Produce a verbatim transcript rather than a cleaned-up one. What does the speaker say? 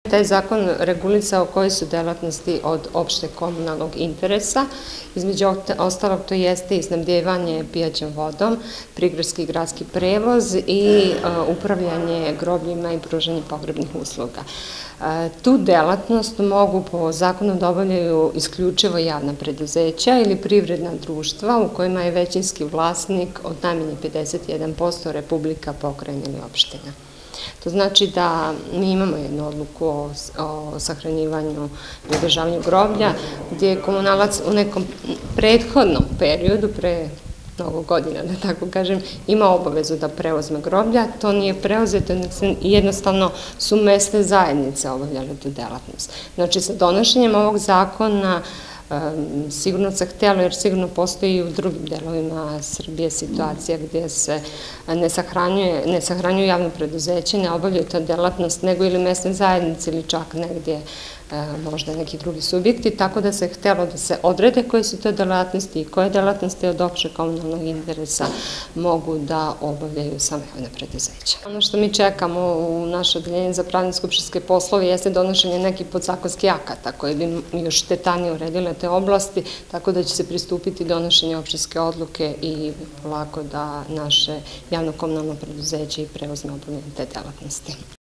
Taj zakon regulisao koje su delatnosti od opšteg komunalnog interesa. Između ostalog to jeste i snabdijevanje pijaćom vodom, prigradski i gradski prevoz i upravljanje grobljima i pružanje pogrebnih usluga. Tu delatnost mogu po zakonu da obavljaju isključivo javna preduzeća ili privredna društva u kojima je većinski vlasnik od najmanje pedeset jedan posto Republika, pokrajina ili opština. To znači da mi imamo jednu odluku o, o sahranjivanju i održavanju groblja, gdje je komunalac u nekom prethodnom periodu, pre mnogo godina, da tako kažem, ima obavezu da preuzme groblja. To nije preuzeto, jednostavno su mesne zajednice obavljale tu delatnost. Znači, sa donošenjem ovog zakona sigurno se htjelo, jer sigurno postoji i u drugim delovima Srbije situacija gdje se ne sahranjuje, ne sahranjuju javno preduzeće, ne obavljaju ta delatnost, nego ili mesne zajednice ili čak negdje možda neki drugi subjekti, tako da se htjelo da se odrede koje su to delatnosti i koje delatnosti od opšteg komunalnog interesa mogu da obavljaju same javne preduzeća. Ono što mi čekamo u naše odeljenje za pravno-skupštinske poslove jeste donošenje nekih podzakonskih akata koji bi još detaljnije uredile te oblasti, tako da će se pristupiti donošenju opštinske odluke i polako da naše javno-komunalno preduzeće i preuzme obavljanje te delatnosti.